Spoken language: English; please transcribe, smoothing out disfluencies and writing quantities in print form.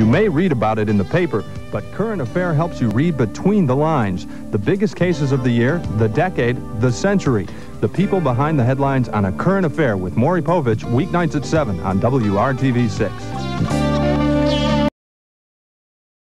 may read about it in the paper, but Current Affair helps you read between the lines. The biggest cases of the year, the decade, the century. The people behind the headlines on A Current Affair with Maury Povich, weeknights at 7 on WRTV 6.